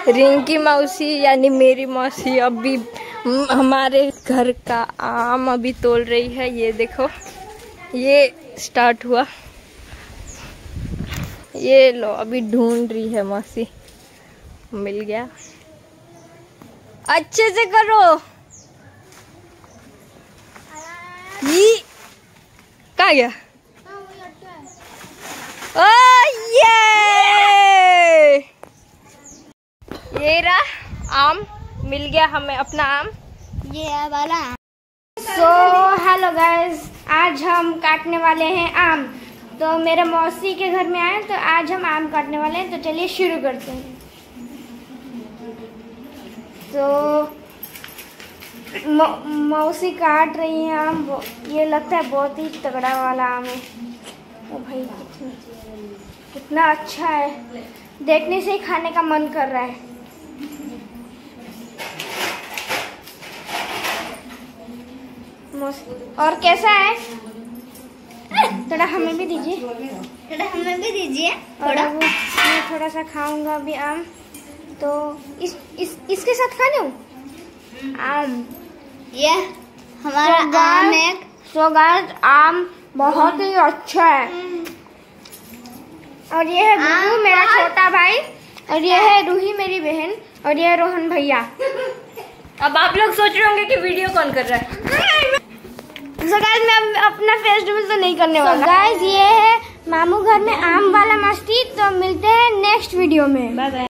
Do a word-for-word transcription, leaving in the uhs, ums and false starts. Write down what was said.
रिंकी मौसी यानी मेरी मौसी अभी हमारे घर का आम अभी तोड़ रही है। ये देखो, ये स्टार्ट हुआ। ये लो, अभी ढूंढ रही है मौसी। मिल गया। अच्छे से करो। ये कहाँ गया? ओ ये ये रहा आम। मिल गया हमें अपना आम, ये वाला। सो हेलो गाइस, आज हम काटने वाले हैं आम। तो मेरे मौसी के घर में आए तो आज हम आम काटने वाले हैं। तो चलिए शुरू करते हैं। तो मौसी काट रही है आम। ये लगता है बहुत ही तगड़ा वाला आम है। ओ भाई, कितना कितना अच्छा है, देखने से ही खाने का मन कर रहा है। और कैसा है? थोड़ा हमें भी दीजिए, थोड़ा हमें भी दीजिए। थोड़ा मैं थोड़ा सा खाऊंगा अभी आम। तो इस इस इसके साथ खा लूं आम। ये हमारा आम है। तो गाइस, आम बहुत ही अच्छा है। और ये है गुरु मेरा छोटा भाई, और ये है रूही मेरी बहन, और ये है रोहन भैया। अब आप लोग सोच रहे होंगे कि वीडियो कौन कर रहा है। तो गाइस, मैं अपना फेस्टिवल तो नहीं करने वाला। गाइस, ये है मामू घर में आम वाला मस्ती। तो मिलते हैं नेक्स्ट वीडियो में। Bye bye.